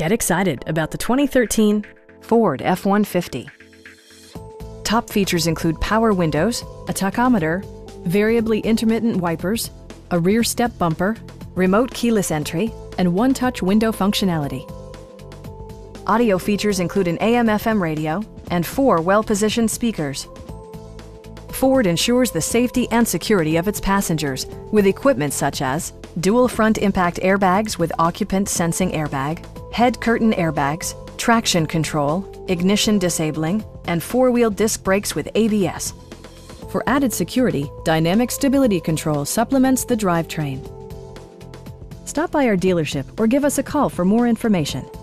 Get excited about the 2013 Ford F-150. Top features include power windows, a tachometer, variably intermittent wipers, a rear step bumper, remote keyless entry, and one-touch window functionality. Audio features include an AM/FM radio and 4 well-positioned speakers. Ford ensures the safety and security of its passengers with equipment such as dual front impact airbags with occupant sensing airbag, head curtain airbags, traction control, ignition disabling, and 4-wheel disc brakes with ABS. For added security, dynamic stability control supplements the drivetrain. Stop by our dealership or give us a call for more information.